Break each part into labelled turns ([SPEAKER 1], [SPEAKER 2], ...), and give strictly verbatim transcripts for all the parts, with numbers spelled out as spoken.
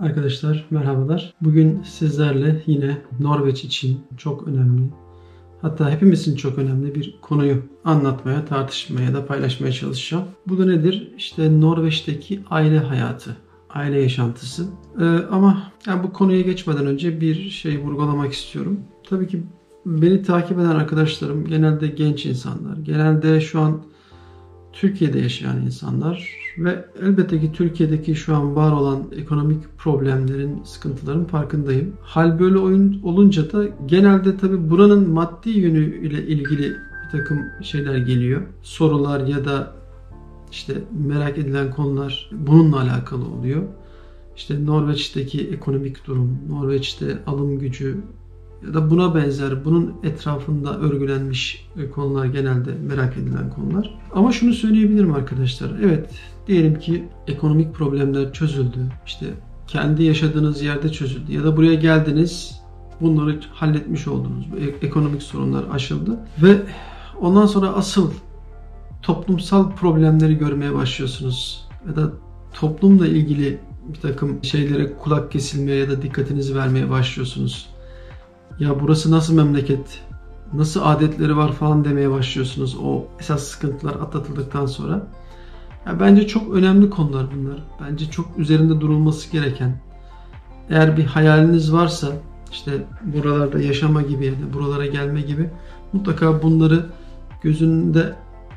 [SPEAKER 1] Arkadaşlar merhabalar. Bugün sizlerle yine Norveç için çok önemli, hatta hepimiz için çok önemli bir konuyu anlatmaya, tartışmaya da paylaşmaya çalışacağım. Bu da nedir? İşte Norveç'teki aile hayatı, aile yaşantısı. Ee, ama yani bu konuya geçmeden önce bir şey vurgulamak istiyorum. Tabii ki beni takip eden arkadaşlarım genelde genç insanlar, genelde şu an Türkiye'de yaşayan insanlar ve elbette ki Türkiye'deki şu an var olan ekonomik problemlerin, sıkıntıların farkındayım. Hal böyle oyun olunca da genelde tabii buranın maddi yönüyle ilgili bir takım şeyler geliyor. Sorular ya da işte merak edilen konular bununla alakalı oluyor. İşte Norveç'teki ekonomik durum, Norveç'te alım gücü ya da buna benzer, bunun etrafında örgülenmiş konular genelde merak edilen konular. Ama şunu söyleyebilirim arkadaşlar. Evet, diyelim ki ekonomik problemler çözüldü. İşte kendi yaşadığınız yerde çözüldü. Ya da buraya geldiniz, bunları halletmiş oldunuz. Ekonomik sorunlar aşıldı. Ve ondan sonra asıl toplumsal problemleri görmeye başlıyorsunuz. Ya da toplumla ilgili bir takım şeylere kulak kesilmeye ya da dikkatinizi vermeye başlıyorsunuz. Ya burası nasıl memleket, nasıl adetleri var falan demeye başlıyorsunuz o esas sıkıntılar atlatıldıktan sonra. Ya bence çok önemli konular bunlar. Bence çok üzerinde durulması gereken. Eğer bir hayaliniz varsa işte buralarda yaşama gibi ya da buralara gelme gibi mutlaka bunları göz önünde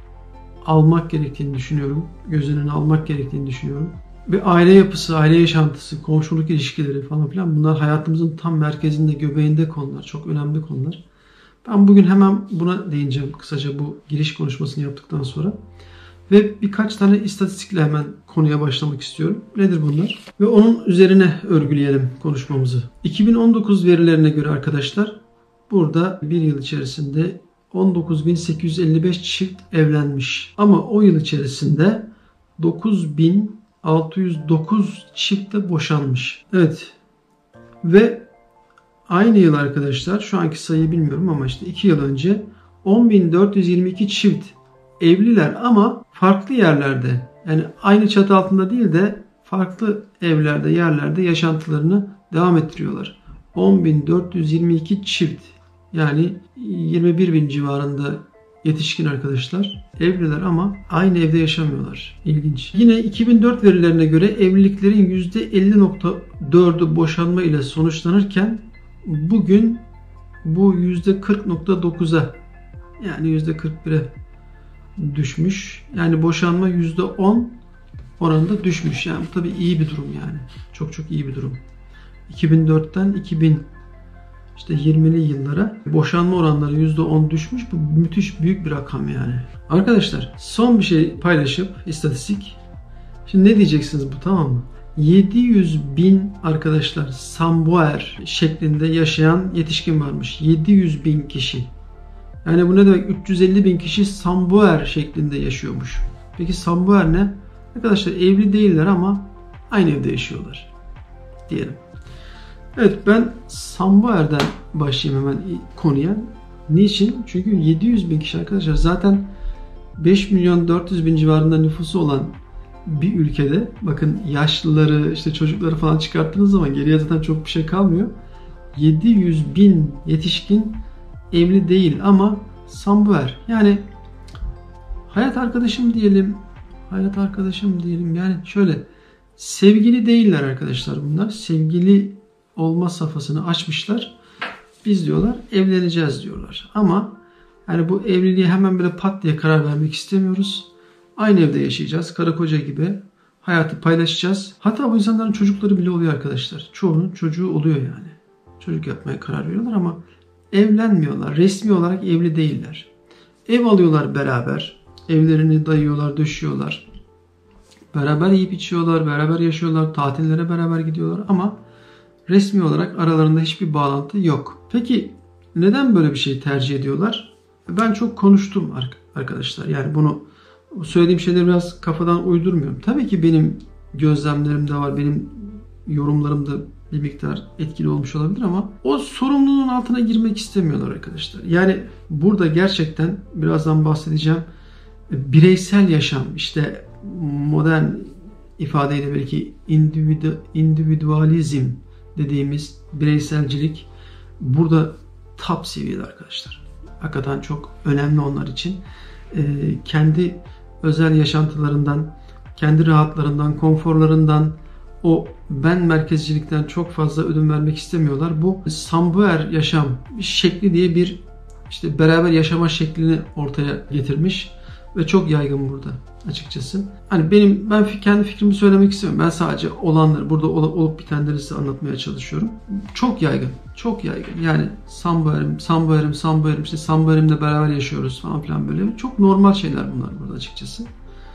[SPEAKER 1] almak gerektiğini düşünüyorum. Göz önüne almak gerektiğini düşünüyorum. Ve aile yapısı, aile yaşantısı, komşuluk ilişkileri falan filan bunlar hayatımızın tam merkezinde, göbeğinde konular. Çok önemli konular. Ben bugün hemen buna değineceğim kısaca bu giriş konuşmasını yaptıktan sonra. Ve birkaç tane istatistikle hemen konuya başlamak istiyorum. Nedir bunlar? Ve onun üzerine örgüleyelim konuşmamızı. iki bin on dokuz verilerine göre arkadaşlar burada bir yıl içerisinde on dokuz bin sekiz yüz elli beş çift evlenmiş. Ama o yıl içerisinde dokuz bin altı yüz dokuz çift de boşanmış. Evet. Ve aynı yıl arkadaşlar, şu anki sayıyı bilmiyorum ama işte iki yıl önce on bin dört yüz yirmi iki çift evliler ama farklı yerlerde, yani aynı çatı altında değil de farklı evlerde, yerlerde yaşantılarını devam ettiriyorlar. on bin dört yüz yirmi iki çift, yani yirmi bir bin civarında yetişkin arkadaşlar evliler ama aynı evde yaşamıyorlar. İlginç. Yine iki bin dört verilerine göre evliliklerin yüzde elli nokta dördü boşanma ile sonuçlanırken bugün bu yüzde kırk nokta dokuza, yani yüzde kırk bire düşmüş. Yani boşanma yüzde on oranında düşmüş. Yani bu tabii iyi bir durum yani. Çok çok iyi bir durum. iki bin dörtten iki bin İşte yirmili yıllara boşanma oranları yüzde on düşmüş. Bu müthiş büyük bir rakam yani. Arkadaşlar son bir şey paylaşıp istatistik. Şimdi ne diyeceksiniz bu, tamam mı? yedi yüz bin arkadaşlar samboer şeklinde yaşayan yetişkin varmış. yedi yüz bin kişi. Yani bu ne demek? üç yüz elli bin kişi samboer şeklinde yaşıyormuş. Peki samboer ne? Arkadaşlar evli değiller ama aynı evde yaşıyorlar diyelim. Evet, ben samboer'den başlayayım hemen konuya. Niçin? Çünkü yedi yüz bin kişi arkadaşlar zaten beş milyon dört yüz bin civarında nüfusu olan bir ülkede, bakın yaşlıları işte çocukları falan çıkarttığınız zaman geriye zaten çok bir şey kalmıyor. yedi yüz bin yetişkin evli değil ama samboer, yani hayat arkadaşım diyelim, hayat arkadaşım diyelim yani şöyle sevgili değiller arkadaşlar bunlar. Sevgili olma safhasını açmışlar. Biz diyorlar evleneceğiz diyorlar. Ama yani bu evliliğe hemen böyle pat diye karar vermek istemiyoruz. Aynı evde yaşayacağız. Karı koca gibi hayatı paylaşacağız. Hatta bu insanların çocukları bile oluyor arkadaşlar. Çoğunun çocuğu oluyor yani. Çocuk yapmaya karar veriyorlar ama evlenmiyorlar. Resmi olarak evli değiller. Ev alıyorlar beraber. Evlerini dayıyorlar, döşüyorlar. Beraber yiyip içiyorlar, beraber yaşıyorlar, tatillere beraber gidiyorlar ama resmi olarak aralarında hiçbir bağlantı yok. Peki neden böyle bir şey tercih ediyorlar? Ben çok konuştum arkadaşlar. Yani bunu, söylediğim şeyleri biraz kafadan uydurmuyorum. Tabii ki benim gözlemlerim de var. Benim yorumlarım da bir miktar etkili olmuş olabilir ama o sorumluluğun altına girmek istemiyorlar arkadaşlar. Yani burada gerçekten birazdan bahsedeceğim. Bireysel yaşam, işte modern ifadeyle belki individu, individualizm dediğimiz bireyselcilik burada top seviyede arkadaşlar. Hakikaten çok önemli onlar için. Ee, kendi özel yaşantılarından, kendi rahatlarından, konforlarından, o ben merkezcilikten çok fazla ödün vermek istemiyorlar. Bu sambuer yaşam şekli diye bir işte beraber yaşama şeklini ortaya getirmiş ve çok yaygın burada açıkçası. Hani benim ben kendi fikrimi söylemek istemiyorum. Ben sadece olanları, burada olup bitenleri size anlatmaya çalışıyorum. Çok yaygın, çok yaygın. Yani sambuerim, sambuerim, sambuerim, işte sambuerimle beraber yaşıyoruz falan filan böyle. Çok normal şeyler bunlar burada açıkçası.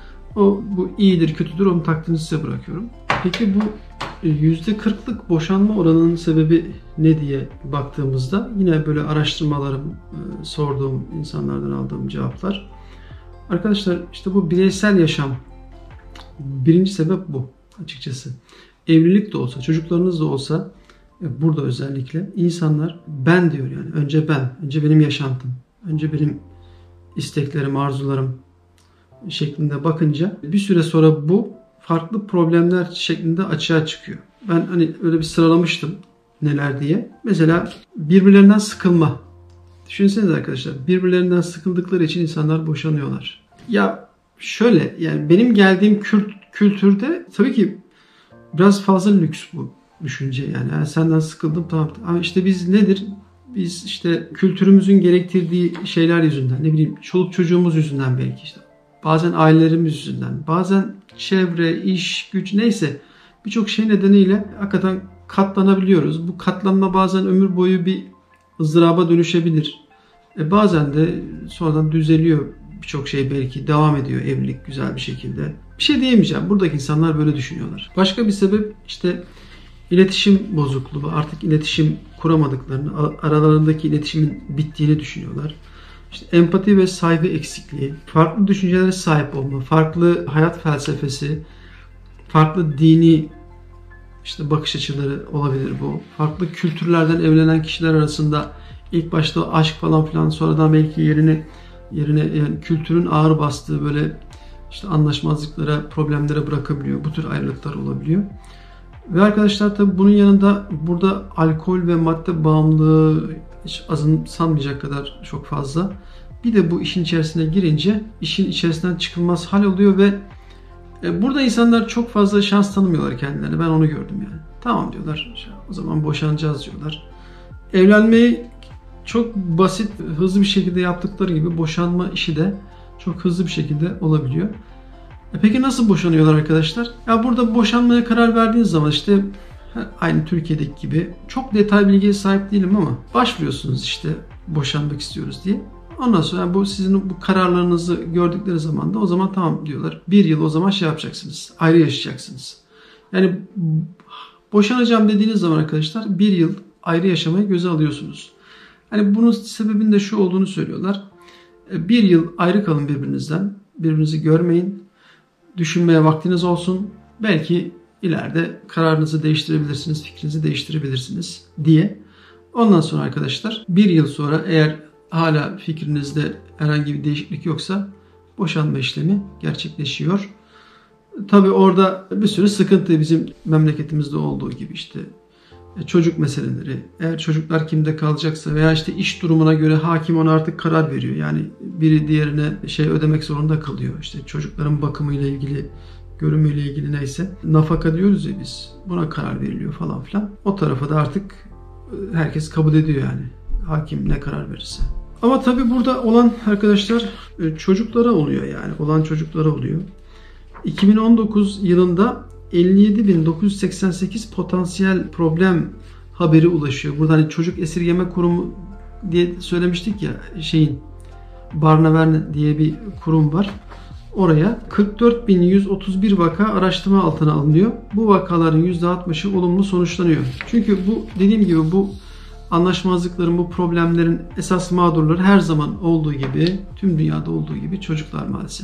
[SPEAKER 1] O bu iyidir, kötüdür, onun takdirini size bırakıyorum. Peki bu yüzde kırklık boşanma oranının sebebi ne diye baktığımızda yine böyle araştırmalarım, sorduğum insanlardan aldığım cevaplar. Arkadaşlar işte bu bireysel yaşam birinci sebep bu açıkçası. Evlilik de olsa, çocuklarınız da olsa burada özellikle insanlar ben diyor yani. Önce ben, önce benim yaşantım, önce benim isteklerim, arzularım şeklinde bakınca bir süre sonra bu farklı problemler şeklinde açığa çıkıyor. Ben hani öyle bir sıralamıştım neler diye. Mesela birbirlerinden sıkılma. Düşünsenize arkadaşlar, birbirlerinden sıkıldıkları için insanlar boşanıyorlar. Ya şöyle, yani benim geldiğim kült, kültürde tabii ki biraz fazla lüks bu düşünce yani. yani senden sıkıldım tamam. Ama işte biz nedir? Biz işte kültürümüzün gerektirdiği şeyler yüzünden, ne bileyim çoluk çocuğumuz yüzünden belki işte. Bazen ailelerimiz yüzünden, bazen çevre, iş, güç neyse birçok şey nedeniyle hakikaten katlanabiliyoruz. Bu katlanma bazen ömür boyu bir ızdıraba dönüşebilir. E bazen de sonradan düzeliyor birçok şey, belki devam ediyor evlilik güzel bir şekilde. Bir şey diyemeyeceğim. Buradaki insanlar böyle düşünüyorlar. Başka bir sebep işte iletişim bozukluğu. Artık iletişim kuramadıklarını, aralarındaki iletişimin bittiğini düşünüyorlar. İşte empati ve saygı eksikliği, farklı düşüncelere sahip olma, farklı hayat felsefesi, farklı dini işte bakış açıları olabilir bu. Farklı kültürlerden evlenen kişiler arasında ilk başta aşk falan filan, sonradan belki yerini yerine yani kültürün ağır bastığı böyle işte anlaşmazlıklara, problemlere bırakabiliyor. Bu tür ayrılıklar olabiliyor. Ve arkadaşlar tabii bunun yanında burada alkol ve madde bağımlılığı hiç azımsanmayacak kadar çok fazla. Bir de bu işin içerisine girince işin içerisinden çıkılmaz hal oluyor ve burada insanlar çok fazla şans tanımıyorlar kendilerine. Ben onu gördüm yani. Tamam diyorlar, o zaman boşanacağız diyorlar. Evlenmeyi çok basit, hızlı bir şekilde yaptıkları gibi boşanma işi de çok hızlı bir şekilde olabiliyor. E peki nasıl boşanıyorlar arkadaşlar? Ya burada boşanmaya karar verdiğiniz zaman işte aynı Türkiye'deki gibi çok detay bilgiye sahip değilim ama başvuruyorsunuz işte boşanmak istiyoruz diye. Ondan sonra yani bu sizin bu kararlarınızı gördükleri zaman da o zaman tamam diyorlar. Bir yıl o zaman şey yapacaksınız. Ayrı yaşayacaksınız. Yani boşanacağım dediğiniz zaman arkadaşlar bir yıl ayrı yaşamayı göze alıyorsunuz. Hani bunun sebebinin de şu olduğunu söylüyorlar. Bir yıl ayrı kalın birbirinizden. Birbirinizi görmeyin. Düşünmeye vaktiniz olsun. Belki ileride kararınızı değiştirebilirsiniz, fikrinizi değiştirebilirsiniz diye. Ondan sonra arkadaşlar bir yıl sonra eğer hala fikrinizde herhangi bir değişiklik yoksa boşanma işlemi gerçekleşiyor. Tabii orada bir sürü sıkıntı bizim memleketimizde olduğu gibi işte çocuk meseleleri, eğer çocuklar kimde kalacaksa veya işte iş durumuna göre hakim ona artık karar veriyor. Yani biri diğerine şey ödemek zorunda kalıyor. İşte çocukların bakımıyla ilgili, görümüyle ilgili neyse. Nafaka diyoruz ya biz. Buna karar veriliyor falan filan. O tarafa da artık herkes kabul ediyor yani. Hakim ne karar verirse. Ama tabii burada olan arkadaşlar çocuklara oluyor yani. Olan çocuklara oluyor. iki bin on dokuz yılında elli yedi bin dokuz yüz seksen sekiz potansiyel problem haberi ulaşıyor. Burada hani çocuk esirgeme kurumu diye söylemiştik ya, şeyin Barnevern diye bir kurum var. Oraya kırk dört bin yüz otuz bir vaka araştırma altına alınıyor. Bu vakaların yüzde altmışı olumlu sonuçlanıyor. Çünkü bu dediğim gibi bu anlaşmazlıkların, bu problemlerin esas mağdurları her zaman olduğu gibi, tüm dünyada olduğu gibi çocuklar maalesef.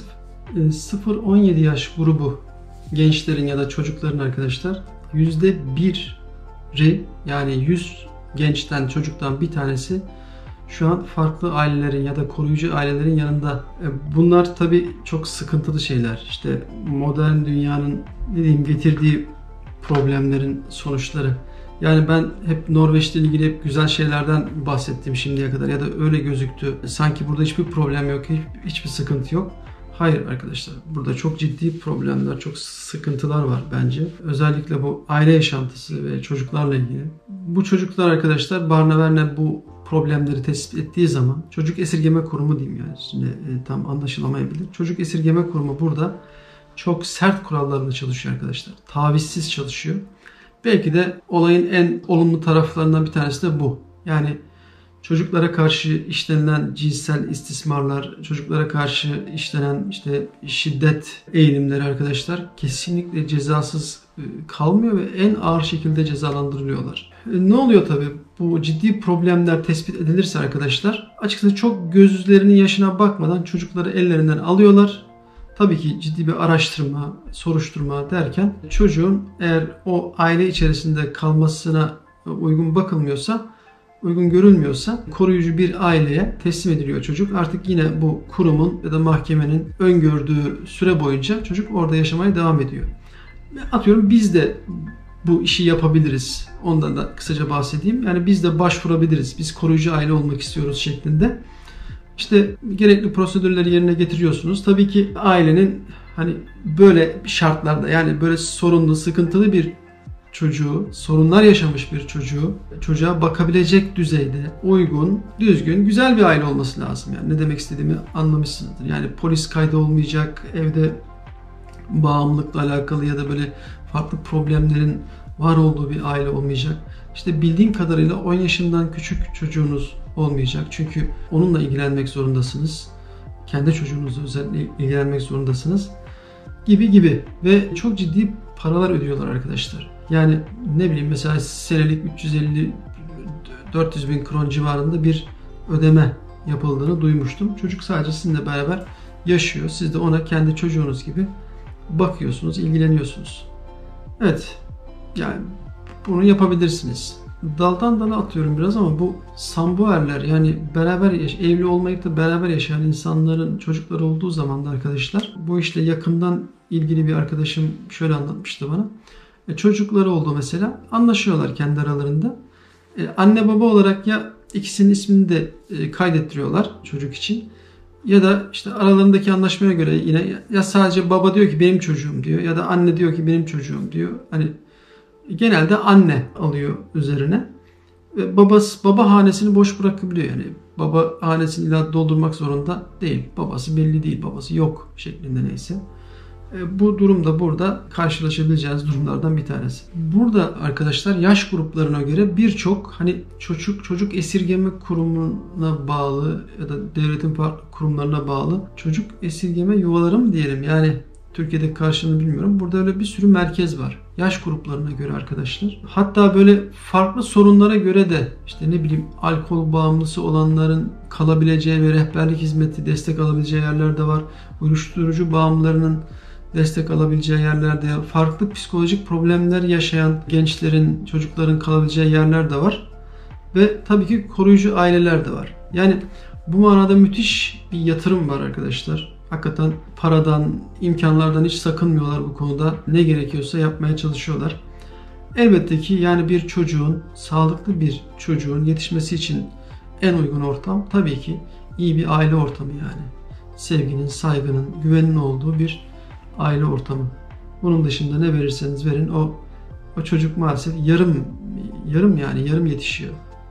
[SPEAKER 1] sıfır on yedi yaş grubu gençlerin ya da çocukların arkadaşlar yüzde biri, yani yüz gençten, çocuktan bir tanesi şu an farklı ailelerin ya da koruyucu ailelerin yanında. Bunlar tabii çok sıkıntılı şeyler. İşte modern dünyanın ne diyeyim getirdiği problemlerin sonuçları. Yani ben hep Norveç'le ilgili hep güzel şeylerden bahsettim şimdiye kadar ya da öyle gözüktü. Sanki burada hiçbir problem yok, hiç, hiçbir sıkıntı yok. Hayır arkadaşlar, burada çok ciddi problemler, çok sıkıntılar var bence. Özellikle bu aile yaşantısı ve çocuklarla ilgili. Bu çocuklar arkadaşlar, Barnevern bu problemleri tespit ettiği zaman çocuk esirgeme kurumu diyeyim yani şimdi e, tam anlaşılamayabilir. Çocuk esirgeme kurumu burada çok sert kurallarla çalışıyor arkadaşlar. Tavizsiz çalışıyor. Belki de olayın en olumlu taraflarından bir tanesi de bu. Yani çocuklara karşı işlenilen cinsel istismarlar, çocuklara karşı işlenen işte şiddet eğilimleri arkadaşlar kesinlikle cezasız kalmıyor ve en ağır şekilde cezalandırılıyorlar. Ne oluyor tabii? Bu ciddi problemler tespit edilirse arkadaşlar açıkçası çok gözlerinin yaşına bakmadan çocukları ellerinden alıyorlar. Tabii ki ciddi bir araştırma, soruşturma derken çocuğun eğer o aile içerisinde kalmasına uygun bakılmıyorsa, uygun görülmüyorsa koruyucu bir aileye teslim ediliyor çocuk. Artık yine bu kurumun ya da mahkemenin öngördüğü süre boyunca çocuk orada yaşamaya devam ediyor. Atıyorum biz de bu işi yapabiliriz. Ondan da kısaca bahsedeyim. Yani biz de başvurabiliriz. Biz koruyucu aile olmak istiyoruz şeklinde. İşte gerekli prosedürleri yerine getiriyorsunuz. Tabii ki ailenin hani böyle şartlarda yani böyle sorunlu, sıkıntılı bir çocuğu, sorunlar yaşamış bir çocuğu çocuğa bakabilecek düzeyde uygun, düzgün, güzel bir aile olması lazım. Yani ne demek istediğimi anlamışsınızdır. Yani polis kaydı olmayacak, evde bağımlılıkla alakalı ya da böyle farklı problemlerin var olduğu bir aile olmayacak. İşte bildiğim kadarıyla on yaşından küçük çocuğunuz olmayacak. Çünkü onunla ilgilenmek zorundasınız. Kendi çocuğunuzla özellikle ilgilenmek zorundasınız. Gibi gibi. Ve çok ciddi paralar ödüyorlar arkadaşlar. Yani ne bileyim mesela senelik üç yüz elli dört yüz bin kron civarında bir ödeme yapıldığını duymuştum. Çocuk sadece sizinle beraber yaşıyor. Siz de ona kendi çocuğunuz gibi bakıyorsunuz, ilgileniyorsunuz. Evet. Yani bunu yapabilirsiniz. Daldan dala atıyorum biraz ama bu sambuerler yani beraber yaş- evli olmayıp da beraber yaşayan insanların çocukları olduğu zaman da arkadaşlar bu işle yakından ilgili bir arkadaşım şöyle anlatmıştı bana. E, çocukları oldu mesela anlaşıyorlar kendi aralarında. E, anne baba olarak ya ikisinin ismini de e, kaydettiriyorlar çocuk için ya da işte aralarındaki anlaşmaya göre yine ya sadece baba diyor ki benim çocuğum diyor ya da anne diyor ki benim çocuğum diyor. Hani genelde anne alıyor üzerine. Ve babası, baba hanesini boş bırakabiliyor yani. Baba hanesini illa doldurmak zorunda değil. Babası belli değil, babası yok şeklinde neyse. E, bu durumda burada karşılaşabileceğiniz durumlardan bir tanesi. Burada arkadaşlar yaş gruplarına göre birçok hani çocuk çocuk esirgeme kurumuna bağlı ya da devletin farklı kurumlarına bağlı çocuk esirgeme yuvaları mı diyelim yani Türkiye'deki karşılığını bilmiyorum. Burada öyle bir sürü merkez var. Yaş gruplarına göre arkadaşlar. Hatta böyle farklı sorunlara göre de işte ne bileyim alkol bağımlısı olanların kalabileceği ve rehberlik hizmeti destek alabileceği yerler de var. Uyuşturucu bağımlılarının destek alabileceği yerlerde, farklı psikolojik problemler yaşayan gençlerin, çocukların kalabileceği yerler de var. Ve tabii ki koruyucu aileler de var. Yani bu manada müthiş bir yatırım var arkadaşlar. Hakikaten paradan, imkanlardan hiç sakınmıyorlar bu konuda. Ne gerekiyorsa yapmaya çalışıyorlar. Elbette ki yani bir çocuğun, sağlıklı bir çocuğun yetişmesi için en uygun ortam tabii ki iyi bir aile ortamı yani. Sevginin, saygının, güvenin olduğu bir aile ortamı. Bunun dışında ne verirseniz verin o o çocuk maalesef yarım yarım yani yarım yetişiyor.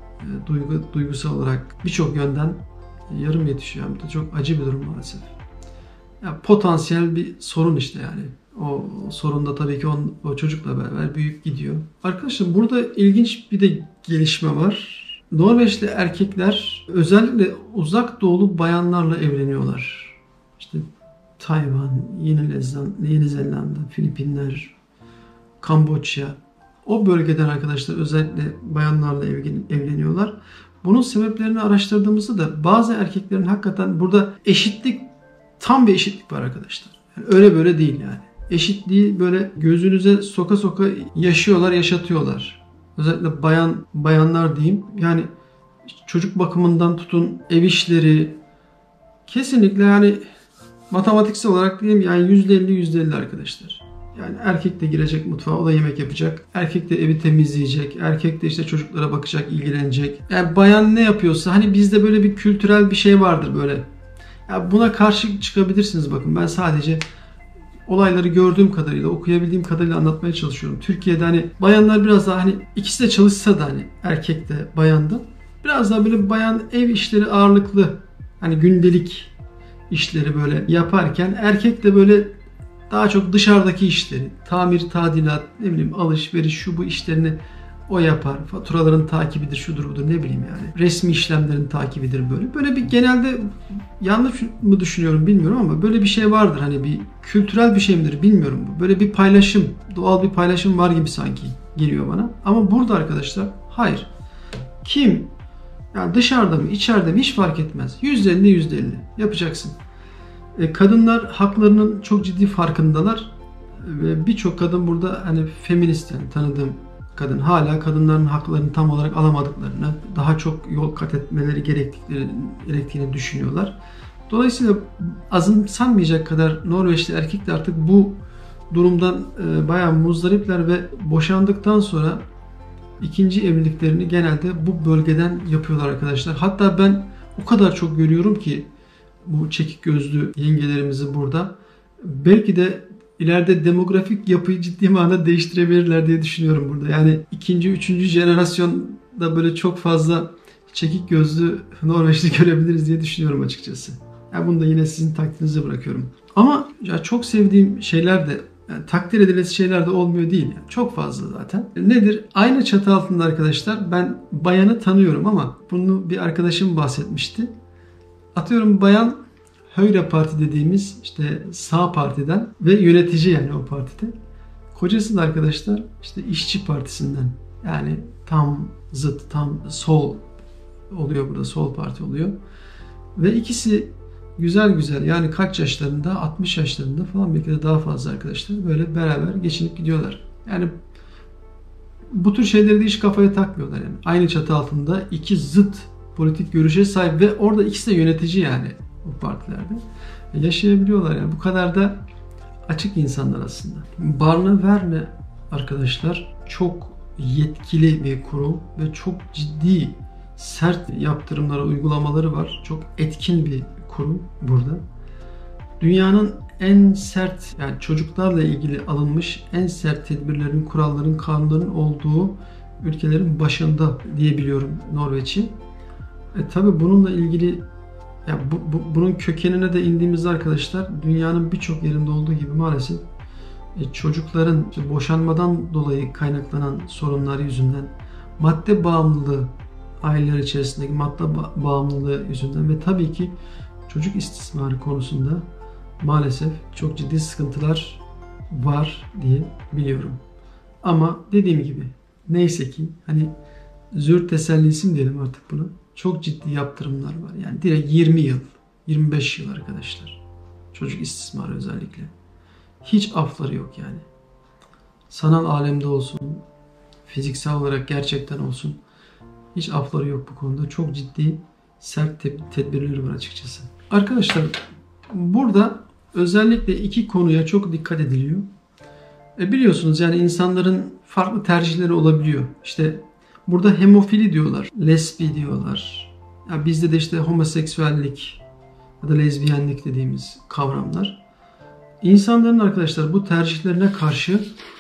[SPEAKER 1] Duygu duygusal olarak birçok yönden yarım yetişiyor. Bu da çok acı bir durum maalesef. Ya, potansiyel bir sorun işte yani. O, o sorun da tabii ki on, o çocukla beraber büyüyüp gidiyor. Arkadaşlar burada ilginç bir de gelişme var. Norveçli erkekler özellikle uzak doğulu bayanlarla evleniyorlar. İşte Tayvan, Yeni Zelanda, Yeni Zelanda, Filipinler, Kamboçya. O bölgeden arkadaşlar özellikle bayanlarla evleniyorlar. Bunun sebeplerini araştırdığımızda da bazı erkeklerin hakikaten burada eşitlik, tam bir eşitlik var arkadaşlar. Yani öyle böyle değil yani. Eşitliği böyle gözünüze soka soka yaşıyorlar, yaşatıyorlar. Özellikle bayan bayanlar diyeyim. Yani çocuk bakımından tutun ev işleri kesinlikle yani matematiksel olarak diyeyim yani yüzde elli yüzde elli arkadaşlar. Yani erkek de girecek mutfağa, o da yemek yapacak. Erkek de evi temizleyecek. Erkek de işte çocuklara bakacak, ilgilenecek. Yani bayan ne yapıyorsa hani bizde böyle bir kültürel bir şey vardır böyle. Ya buna karşı çıkabilirsiniz bakın. Ben sadece olayları gördüğüm kadarıyla, okuyabildiğim kadarıyla anlatmaya çalışıyorum. Türkiye'de hani bayanlar biraz daha hani ikisi de çalışsa da hani erkek de bayan da biraz daha böyle bayan ev işleri ağırlıklı hani gündelik işleri böyle yaparken erkek de böyle daha çok dışarıdaki işleri, tamir, tadilat, ne bileyim alışveriş, şu bu işlerini o yapar. Faturaların takibidir, şudur budur ne bileyim yani. Resmi işlemlerin takibidir böyle. Böyle bir genelde yanlış mı düşünüyorum bilmiyorum ama böyle bir şey vardır. Hani bir kültürel bir şey midir bilmiyorum. Böyle bir paylaşım, doğal bir paylaşım var gibi sanki geliyor bana. Ama burada arkadaşlar hayır. Kim yani dışarıda mı, içeride mi hiç fark etmez. yüzde elli yüzde elli yapacaksın. E, kadınlar haklarının çok ciddi farkındalar ve birçok kadın burada hani feminist yani tanıdığım kadın hala kadınların haklarını tam olarak alamadıklarını, daha çok yol kat etmeleri gerektikleri, gerektiğini düşünüyorlar. Dolayısıyla azımsanmayacak kadar Norveçli erkek de artık bu durumdan e, bayağı muzdaripler ve boşandıktan sonra ikinci evliliklerini genelde bu bölgeden yapıyorlar arkadaşlar. Hatta ben o kadar çok görüyorum ki bu çekik gözlü yengelerimizi burada. Belki de ileride demografik yapıyı ciddi manada değiştirebilirler diye düşünüyorum burada. Yani ikinci, üçüncü jenerasyonda böyle çok fazla çekik gözlü Norveçli görebiliriz diye düşünüyorum açıkçası. Yani bunu da yine sizin takdirinize bırakıyorum. Ama ya çok sevdiğim şeyler de yani takdir edilesi şeyler de olmuyor değil. Yani çok fazla zaten. Nedir? Aynı çatı altında arkadaşlar ben bayanı tanıyorum ama bunu bir arkadaşım bahsetmişti. Atıyorum bayan Høyre Parti dediğimiz işte sağ partiden ve yönetici yani o partide. Kocası da arkadaşlar işte İşçi Partisi'nden yani tam zıt, tam sol oluyor burada, sol parti oluyor. Ve ikisi güzel güzel yani kaç yaşlarında, altmış yaşlarında falan belki de daha fazla arkadaşlar böyle beraber geçinip gidiyorlar. Yani bu tür şeyleri de hiç kafaya takmıyorlar yani. Aynı çatı altında iki zıt politik görüşe sahip ve orada ikisi de yönetici yani o partilerde. Yaşayabiliyorlar yani. Bu kadar da açık insanlar aslında. Barnevern arkadaşlar çok yetkili bir kurum ve çok ciddi sert yaptırımlara uygulamaları var. Çok etkin bir kurum burada. Dünyanın en sert yani çocuklarla ilgili alınmış en sert tedbirlerin, kuralların, kanunların olduğu ülkelerin başında diyebiliyorum Norveç'i. E tabi bununla ilgili ya bu, bu, bunun kökenine de indiğimizde arkadaşlar dünyanın birçok yerinde olduğu gibi maalesef e, çocukların işte boşanmadan dolayı kaynaklanan sorunlar yüzünden madde bağımlılığı aileler içerisindeki madde ba- bağımlılığı yüzünden ve tabii ki çocuk istismarı konusunda maalesef çok ciddi sıkıntılar var diye biliyorum. Ama dediğim gibi neyse ki hani zür tesellisi mi diyelim artık buna. Çok ciddi yaptırımlar var. Yani direkt yirmi yıl, yirmi beş yıl arkadaşlar. Çocuk istismarı özellikle. Hiç afları yok yani. Sanal alemde olsun, fiziksel olarak gerçekten olsun. Hiç afları yok bu konuda. Çok ciddi sert tedbirleri var açıkçası. Arkadaşlar burada özellikle iki konuya çok dikkat ediliyor. E biliyorsunuz yani insanların farklı tercihleri olabiliyor. İşte burada hemofili diyorlar, lesbi diyorlar. Ya bizde de işte homoseksüellik ya da lezbiyenlik dediğimiz kavramlar. İnsanların arkadaşlar bu tercihlerine karşı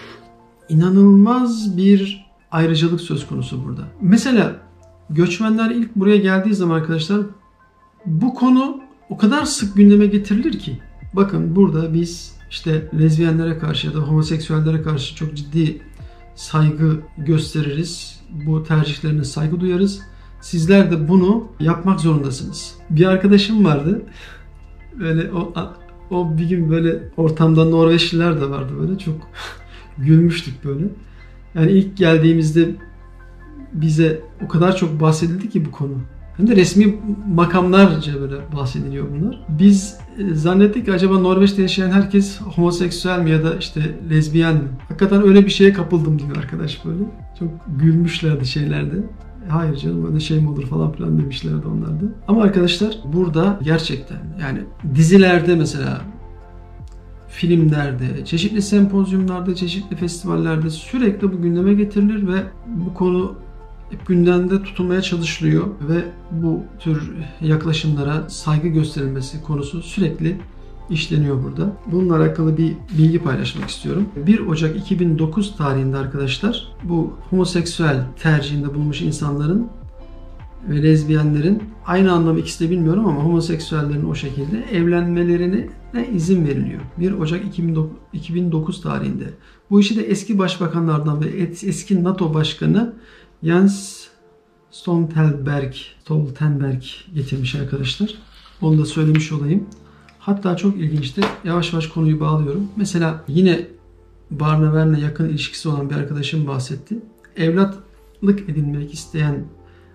[SPEAKER 1] inanılmaz bir ayrıcalık söz konusu burada. Mesela göçmenler ilk buraya geldiği zaman arkadaşlar bu konu o kadar sık gündeme getirilir ki. Bakın burada biz işte lezbiyenlere karşı ya da homoseksüellere karşı çok ciddi saygı gösteririz. Bu tercihlerine saygı duyarız. Sizler de bunu yapmak zorundasınız. Bir arkadaşım vardı. Böyle o o bir gün böyle ortamda Norveçliler de vardı böyle çok gülmüştük böyle. Yani ilk geldiğimizde bize o kadar çok bahsedildi ki bu konu. Hem de resmi makamlarca böyle bahsediliyor bunlar. Biz zannettik ki acaba Norveç'te yaşayan herkes homoseksüel mi ya da işte lezbiyen mi? Hakikaten öyle bir şeye kapıldım diyor arkadaş böyle. Çok gülmüşlerdi şeylerde. Hayır canım öyle şey mi olur falan filan demişlerdi onlar da. Ama arkadaşlar burada gerçekten yani dizilerde mesela, filmlerde, çeşitli sempozyumlarda, çeşitli festivallerde sürekli bu gündeme getirilir ve bu konu hep gündemde tutulmaya çalışılıyor ve bu tür yaklaşımlara saygı gösterilmesi konusu sürekli işleniyor burada. Bununla alakalı bir bilgi paylaşmak istiyorum. bir Ocak iki bin dokuz tarihinde arkadaşlar bu homoseksüel tercihinde bulunmuş insanların ve lezbiyenlerin, aynı anlamı ikisi de bilmiyorum ama homoseksüellerin o şekilde evlenmelerine izin veriliyor. bir Ocak iki bin dokuz tarihinde. Bu işi de eski başbakanlardan ve eski NATO başkanı Jens Stoltenberg, Stoltenberg getirmiş arkadaşlar. Onu da söylemiş olayım. Hatta çok ilginçti. Yavaş yavaş konuyu bağlıyorum. Mesela yine Barnever'le yakın ilişkisi olan bir arkadaşım bahsetti. Evlatlık edinmek isteyen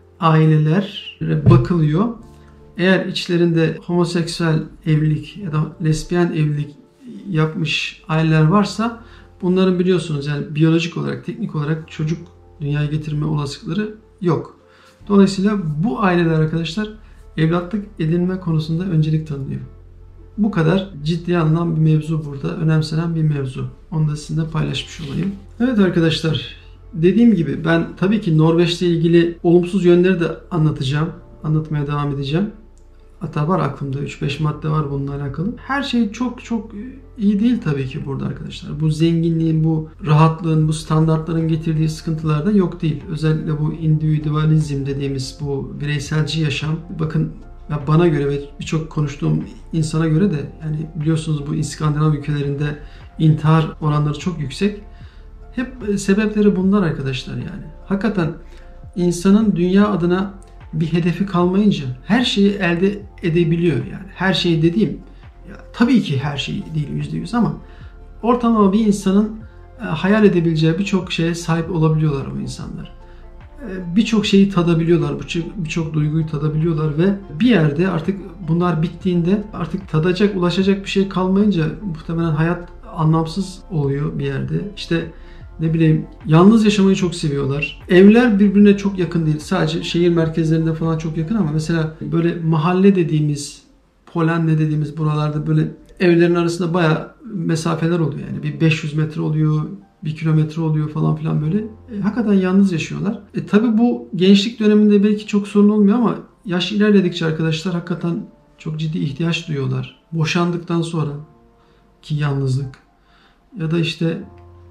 [SPEAKER 1] ailelere bakılıyor. Eğer içlerinde homoseksüel evlilik ya da lezbiyen evlilik yapmış aileler varsa bunların biliyorsunuz yani biyolojik olarak, teknik olarak çocuk dünyaya getirme olasılıkları yok. Dolayısıyla bu aileler arkadaşlar evlatlık edinme konusunda öncelik tanınıyor. Bu kadar ciddi alınan bir mevzu burada. Önemsenen bir mevzu. Onu da sizinle paylaşmış olayım. Evet arkadaşlar, dediğim gibi ben tabii ki Norveç'le ilgili olumsuz yönleri de anlatacağım. Anlatmaya devam edeceğim. Hatta var aklımda üç beş madde var bununla alakalı. Her şey çok çok iyi değil tabii ki burada arkadaşlar. Bu zenginliğin, bu rahatlığın, bu standartların getirdiği sıkıntılar da yok değil. Özellikle bu individualizm dediğimiz bu bireyselci yaşam. Bakın ya bana göre ve birçok konuştuğum insana göre de yani biliyorsunuz bu İskandinav ülkelerinde intihar oranları çok yüksek. Hep sebepleri bunlar arkadaşlar yani. Hakikaten insanın dünya adına bir hedefi kalmayınca her şeyi elde edebiliyor yani. Her şey dediğim ya, tabii ki her şey değil yüzde yüz ama ortalama bir insanın e, hayal edebileceği birçok şeye sahip olabiliyorlar o insanlar. E, birçok şeyi tadabiliyorlar, birçok duyguyu tadabiliyorlar ve bir yerde artık bunlar bittiğinde artık tadacak, ulaşacak bir şey kalmayınca muhtemelen hayat anlamsız oluyor bir yerde. İşte ne bileyim yalnız yaşamayı çok seviyorlar. Evler birbirine çok yakın değil. Sadece şehir merkezlerinde falan çok yakın ama mesela böyle mahalle dediğimiz, Polonne dediğimiz buralarda böyle evlerin arasında bayağı mesafeler oluyor. Yani bir beş yüz metre oluyor, bir kilometre oluyor falan filan böyle. E, hakikaten yalnız yaşıyorlar. E, tabii bu gençlik döneminde belki çok sorun olmuyor ama yaş ilerledikçe arkadaşlar hakikaten çok ciddi ihtiyaç duyuyorlar. Boşandıktan sonra ki yalnızlık ya da işte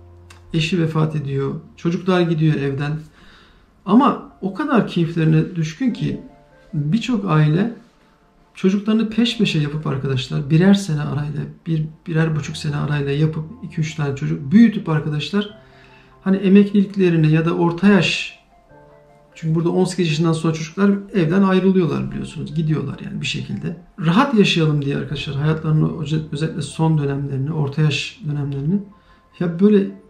[SPEAKER 1] eşi vefat ediyor, çocuklar gidiyor evden. Ama o kadar keyiflerine düşkün ki birçok aile çocuklarını peş peşe yapıp arkadaşlar birer sene arayla, bir birer buçuk sene arayla yapıp iki üç tane çocuk büyütüp arkadaşlar hani emekliliklerini ya da orta yaş, çünkü burada on sekiz yaşından sonra çocuklar evden ayrılıyorlar biliyorsunuz, gidiyorlar yani bir şekilde. Rahat yaşayalım diye arkadaşlar hayatlarının özellikle son dönemlerini, orta yaş dönemlerini ya böyle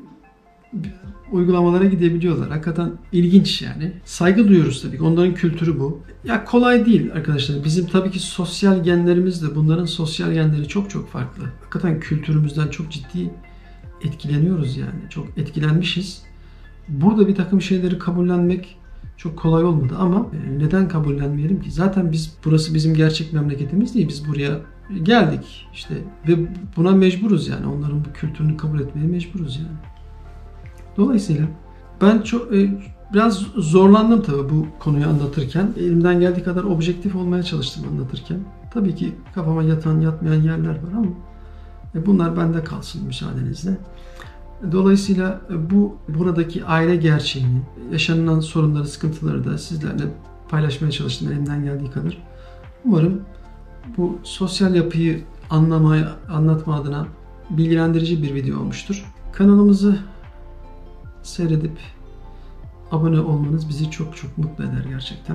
[SPEAKER 1] uygulamalara gidebiliyorlar. Hakikaten ilginç yani. Saygı duyuyoruz tabii ki. Onların kültürü bu. Ya kolay değil arkadaşlar. Bizim tabii ki sosyal genlerimiz de bunların sosyal genleri çok çok farklı. Hakikaten kültürümüzden çok ciddi etkileniyoruz yani. Çok etkilenmişiz. Burada bir takım şeyleri kabullenmek çok kolay olmadı ama neden kabullenmeyelim ki? Zaten biz burası bizim gerçek memleketimiz değil. Biz buraya geldik işte ve buna mecburuz yani. Onların bu kültürünü kabul etmeye mecburuz yani. Dolayısıyla ben çok e, biraz zorlandım tabii bu konuyu anlatırken. Elimden geldiği kadar objektif olmaya çalıştım anlatırken. Tabii ki kafama yatan yatmayan yerler var ama e, bunlar bende kalsın müsaadenizle. Dolayısıyla e, bu buradaki aile gerçeğini, yaşanılan sorunları, sıkıntıları da sizlerle paylaşmaya çalıştım elimden geldiği kadar. Umarım bu sosyal yapıyı anlamaya, anlatma adına bilgilendirici bir video olmuştur. Kanalımızı seyredip abone olmanız bizi çok çok mutlu eder gerçekten.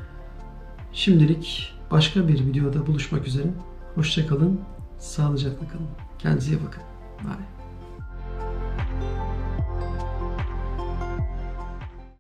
[SPEAKER 1] Şimdilik başka bir videoda buluşmak üzere. Hoşça kalın, sağlıcakla kalın. Kendinize iyi bakın. Bye.